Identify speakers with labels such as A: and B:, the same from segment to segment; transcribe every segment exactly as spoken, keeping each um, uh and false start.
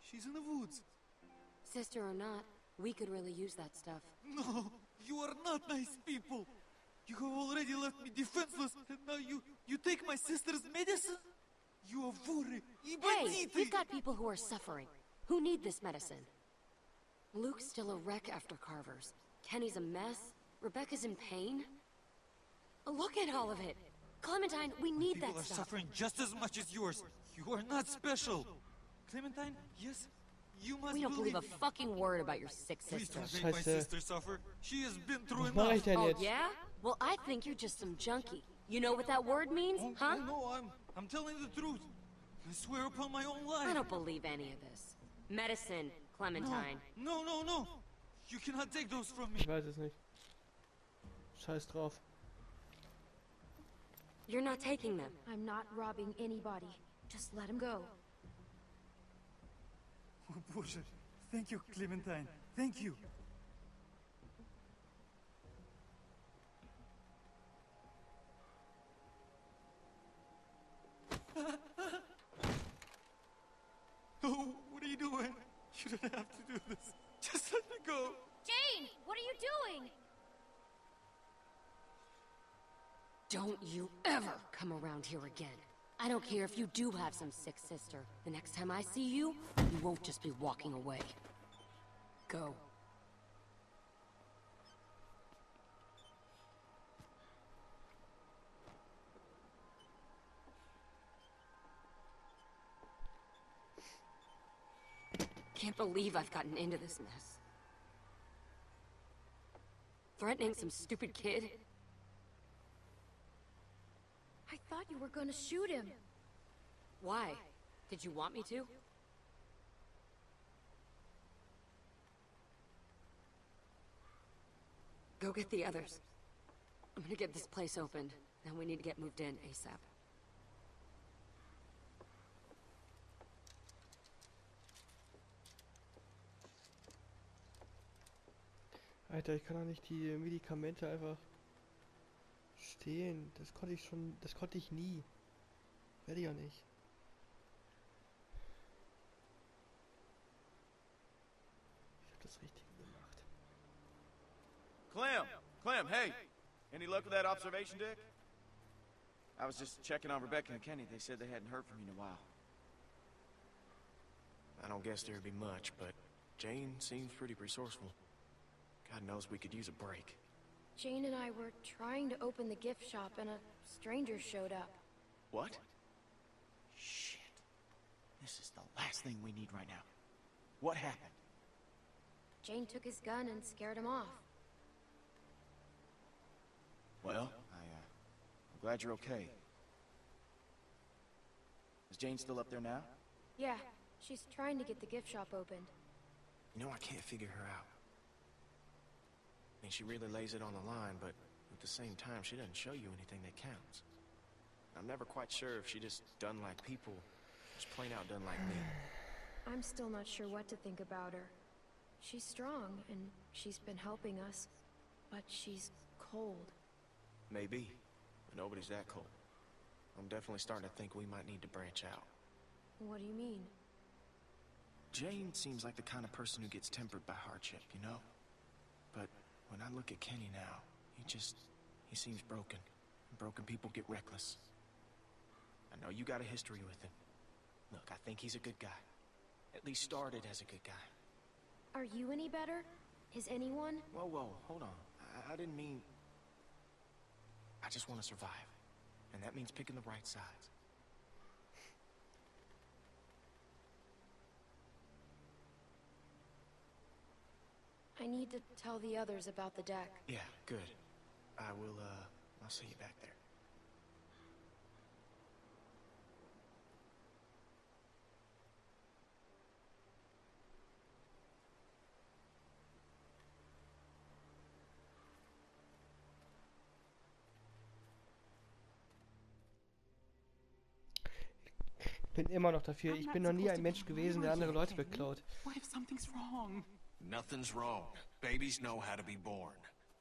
A: She's in the woods.
B: Sister or not, we could really use that stuff.
A: No, you are not nice people. You have already left me defenseless, and now you, you take my sister's medicine? You are vorы и бандиты!
B: Hey, we've got people who are suffering, who need this medicine. Luke's still a wreck after Carver's. Kenny's a mess. Rebecca's in pain. Look at all of it. Clementine, we need
A: People
B: that
A: are
B: stuff.
A: suffering just as much as yours. You are not special. Clementine, yes, you must
B: We don't believe a
A: me.
B: fucking word about your sick
A: Please
B: sister.
A: don't make my
C: Scheiße.
A: sister suffer. She has been through
C: Was mache ich
A: enough.
C: denn
B: Oh,
C: jetzt?
B: yeah? Well, I think you're just some junkie. You know what that word means,
A: Oh,
B: huh?
A: oh, no, I'm, I'm telling the truth. I swear upon my own life.
B: I don't believe any of this. Medicine, Clementine.
A: No, no, no. You cannot take those from me.
C: Ich weiß es nicht. Scheiß drauf.
B: You're not taking them.
D: I'm not robbing anybody. Just let him go.
A: Oh, Боже. Thank you, Clementine. Thank you. Oh, what are you doing? You don't have to do this. Just let me go.
D: Jane, what are you doing?
B: Don't you ever come around here again. I don't care if you do have some sick sister. The next time I see you, you won't just be walking away. Go. Can't believe I've gotten into this mess. Threatening some stupid kid?
D: I thought you were gonna shoot him.
B: Why? Did you want me to? Go get the others. I'm gonna get this place opened. Then we need to get moved in ASAP.
C: Alter, ich kann doch nicht die Medikamente einfach stehlen. Das konnte ich schon, das konnte ich nie. Werde ich auch nicht. Ich habe das Richtige gemacht.
E: Clem! Clem, hey! Any luck with that observation deck? I was just checking on Rebecca and Kenny. They said they hadn't heard from you in a while.
F: I don't guess there'd be much, but Jane seems pretty resourceful. God knows we could use a break.
D: Jane and I were trying to open the gift shop and a stranger showed up.
E: What? Shit. This is the last thing we need right now. What happened?
D: Jane took his gun and scared him off.
E: Well, I, uh, I'm glad you're okay. Is Jane still up there now?
D: Yeah, she's trying to get the gift shop opened.
F: You know, I can't figure her out. I mean, she really lays it on the line, but at the same time, she doesn't show you anything that counts. I'm never quite sure if she just done like people, just plain out done like me.
D: I'm still not sure what to think about her. She's strong, and she's been helping us, but she's cold.
F: Maybe, but nobody's that cold. I'm definitely starting to think we might need to branch out.
D: What do you mean?
F: Jane seems like the kind of person who gets tempered by hardship, you know? But when I look at Kenny now, he just, he seems broken. Broken people get reckless. I know you got a history with him. Look, I think he's a good guy. At least started as a good guy.
D: Are you any better? Is anyone?
F: Whoa, whoa, hold on. I, I didn't mean... I just want to survive. And that means picking the right sides.
D: I need to tell the others about the deck.
F: Yeah, good. I will, uh, I'll see you back there.
C: Ich bin immer noch dafür. Ich bin noch nie ein Mensch gewesen, der andere Leute beklaut.
A: What if something's wrong?
G: Nothing's wrong. Babies know how to be born.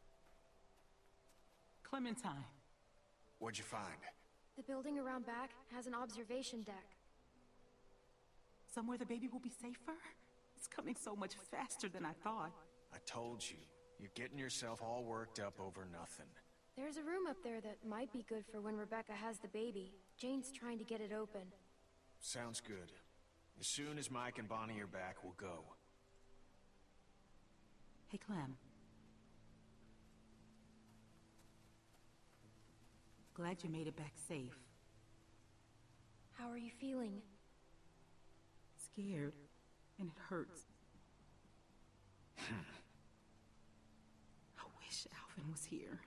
H: Clementine.
G: What'd you find?
D: The building around back has an observation deck.
H: Somewhere the baby will be safer? It's coming so much faster than I thought.
G: I told you. You're getting yourself all worked up over nothing.
D: There's a room up there that might be good for when Rebecca has the baby. Jane's trying to get it open.
G: Sounds good. As soon as Mike and Bonnie are back, we'll go.
H: Hey, Clem. Glad you made it back safe.
D: How are you feeling?
H: Scared. And it hurts. I wish Alvin was here.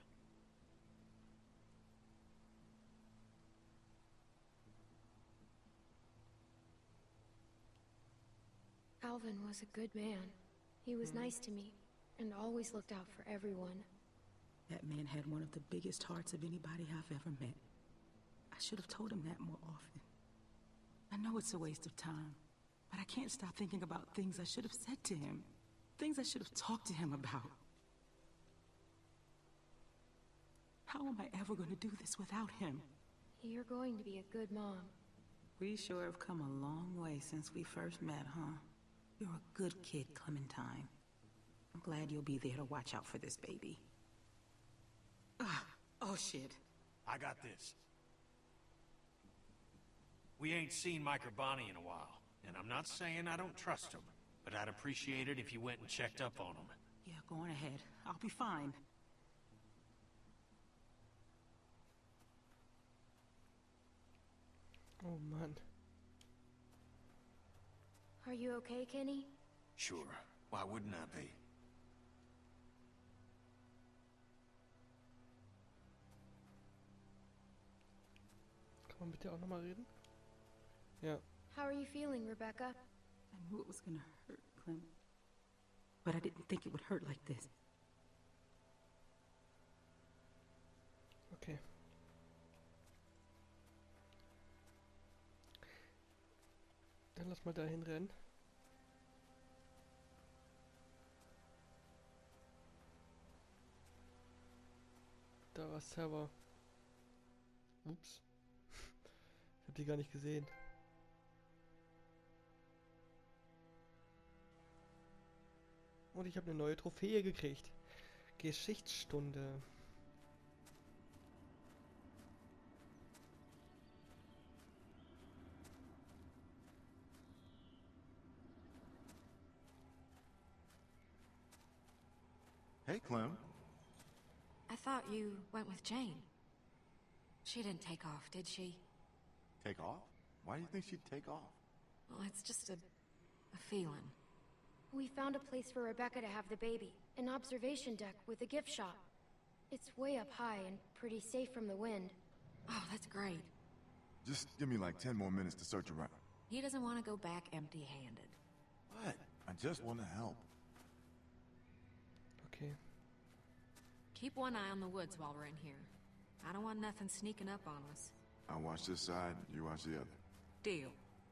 D: Alvin was a good man. He was nice to me, and always looked out for everyone.
H: That man had one of the biggest hearts of anybody I've ever met. I should have told him that more often. I know it's a waste of time, but I can't stop thinking about things I should have said to him. Things I should have talked to him about. How am I ever going to do this without him?
D: You're going to be a good mom.
H: We sure have come a long way since we first met, huh? You're a good kid, Clementine. I'm glad you'll be there to watch out for this baby. Ah, oh shit.
G: I got this. We ain't seen Mike or Bonnie in a while, and I'm not saying I don't trust them, but I'd appreciate it if you went and checked up on them.
H: Yeah, go on ahead. I'll be fine.
C: Oh Mann.
D: Are you okay, Kenny?
G: Sure. Why wouldn't I be?
C: Kann man bitte auch nochmal reden? Ja.
D: How are you feeling, Rebecca?
H: I knew it was gonna hurt, Clem. But I didn't think it would hurt like this.
C: Okay. Dann lass mal dahin rennen. Da war Server. Ups. Ich hab die gar nicht gesehen. Und ich habe eine neue Trophäe gekriegt. Geschichtsstunde.
I: Hey, Clem.
B: I thought you went with Jane. She didn't take off, did she?
I: Take off? Why do you think she'd take off?
B: Well, it's just a... a feeling.
D: We found a place for Rebecca to have the baby. An observation deck with a gift shop. It's way up high and pretty safe from the wind.
B: Oh, that's great.
I: Just give me like ten more minutes to search around.
B: He doesn't want to go back empty-handed.
I: What? I just want to help.
C: Okay.
B: Keep one eye on the woods while we're in here. I don't want nothing sneaking up on us.
I: I'll watch this side, you watch the other.
B: Deal.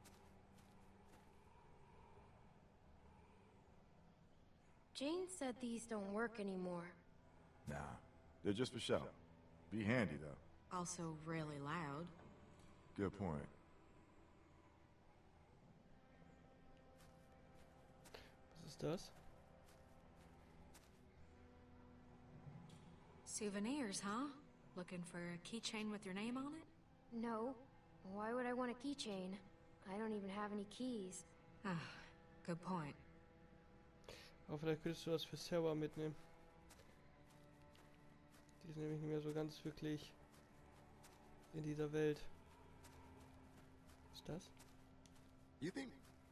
D: Jane said these don't work anymore.
I: Nah, they're just for show. Be handy, though.
B: Also really loud.
I: Good point.
C: Was ist das?
B: Souvenirs, huh? Looking for a keychain with your name on it?
D: No. Why would I want a keychain? I don't even have any keys.
B: Ah, good point.
C: Aber vielleicht könntest du das für Sarah mitnehmen. Die ist nämlich nicht mehr so ganz wirklich in dieser Welt. Was ist das?
I: You think?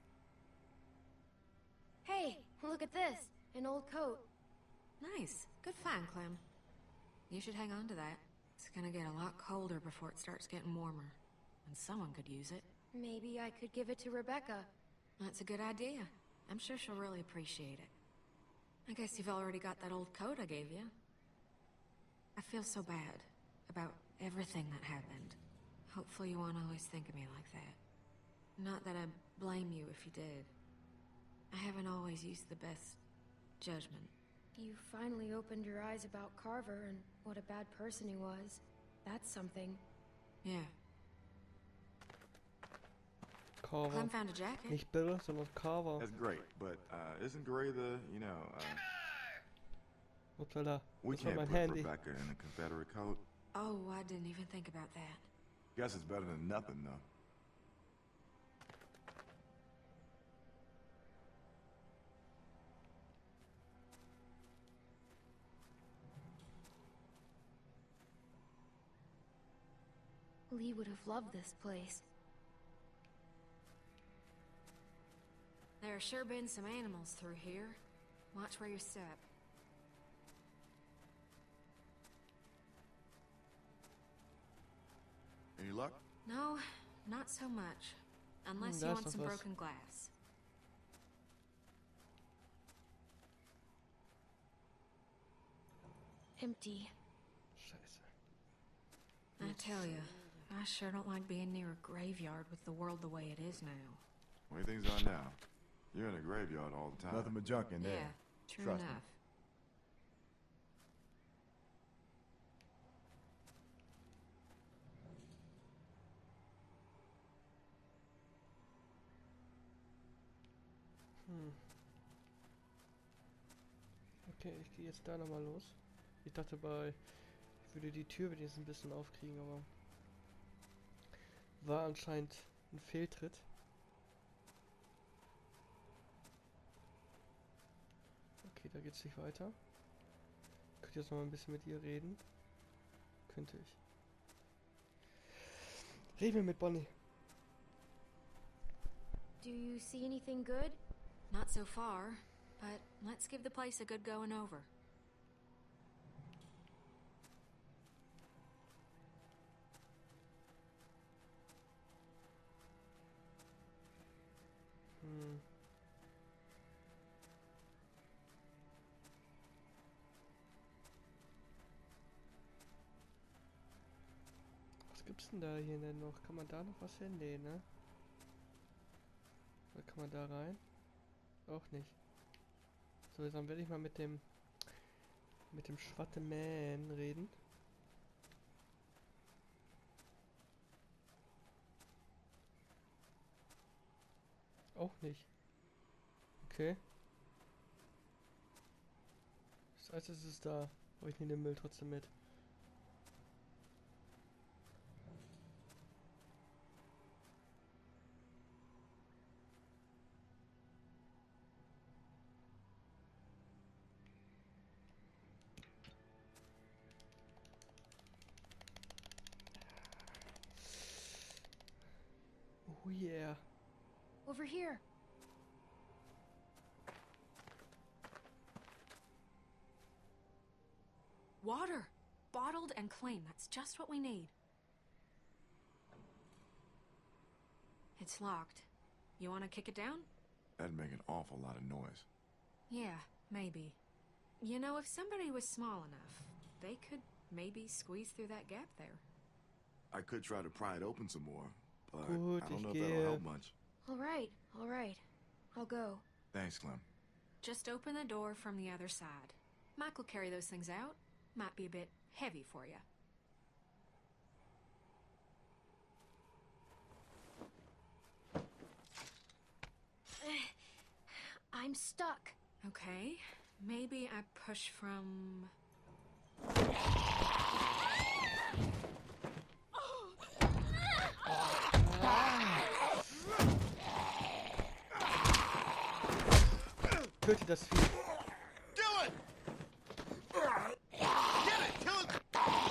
D: Hey, look at this. An old coat.
B: Nice. Good find, Clem. You should hang on to that. It's gonna get a lot colder before it starts getting warmer. And someone could use it.
D: Maybe I could give it to Rebecca.
B: That's a good idea. I'm sure she'll really appreciate it. I guess you've already got that old coat I gave you. I feel so bad about everything that happened. Hopefully you won't always think of me like that. Not that I blame you if you did. I haven't always used the best judgment.
D: You finally opened your eyes about Carver and what a bad person he was. That's something.
B: Yeah.
C: Carver.
J: Clem found a jacket.
C: Nicht Bill, sondern Carver.
I: That's great, but uh, isn't Gray the, you know, uh,
C: Upsala.
I: we
C: Das war
I: can't
C: mein
I: put
C: Handy.
I: Rebecca in the Confederate code.
J: Oh, I didn't even think about that.
I: Guess it's better than nothing, though.
D: Lee would have loved this place.
J: There have sure been some animals through here. Watch where you step.
I: Any luck?
J: No, not so much. Unless
C: Hmm,
J: you
C: that's
J: want
C: not
J: some
C: us.
J: broken glass.
D: Empty.
C: Scheiße.
J: I tell you, I sure don't like being near a graveyard with the world the way it is now.
I: The way things are now, you're in a graveyard all the time.
K: Nothing but junk in there.
J: Yeah, true
K: Trust me.
J: enough.
C: Hm. Okay, ich gehe jetzt da nochmal los. Ich dachte bei, ich würde die Tür wenigstens ein bisschen aufkriegen, aber war anscheinend ein Fehltritt. Okay, da geht's nicht weiter. Könnt ihr jetzt noch mal ein bisschen mit ihr reden? Könnte ich. Reden wir mit Bonnie.
D: Do you see anything good?
J: Not so far, but let's give the place a good going over.
C: Hm. Was gibt's denn da hier denn noch? Kann man da noch was hinlegen, ne? Oder kann man da rein? Auch nicht. So, dann werde ich mal mit dem mit dem Schwatte Man reden. Auch nicht. Okay. Das heißt, es ist da. Aber ich nehme den Müll trotzdem mit. Oh yeah.
D: Over here.
J: Water! Bottled and clean. That's just what we need. It's locked. You want to kick it down?
I: That'd make an awful lot of noise.
J: Yeah, maybe. You know, if somebody was small enough, they could maybe squeeze through that gap there.
I: I could try to pry it open some more, but
C: Gut,
I: I don't
C: ich
I: know if that'll
C: gehe.
I: help much.
D: All right, all right. I'll go.
I: Thanks, Clem.
J: Just open the door from the other side. Mike will carry those things out. Might be a bit heavy for you.
D: I'm stuck.
J: Okay, maybe I push from...
C: Töte das Vieh.
E: Do it! Get it! Kill it!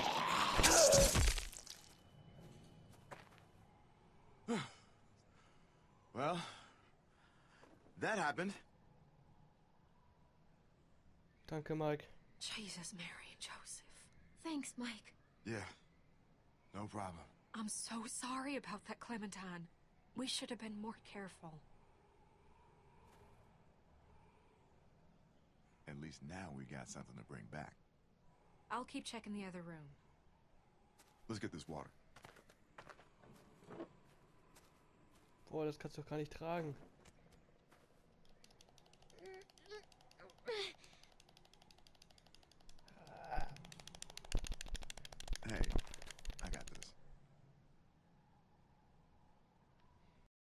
I: Well, that happened.
C: Danke, Mike.
J: Jesus, Mary and Joseph.
D: Thanks, Mike.
I: Yeah, no problem.
J: I'm so sorry about that, Clementine. We should have been more careful.
I: At least now we got something to bring back.
J: I'll keep checking the other room.
I: Let's get this water.
C: Boah, das kannst du doch gar nicht tragen.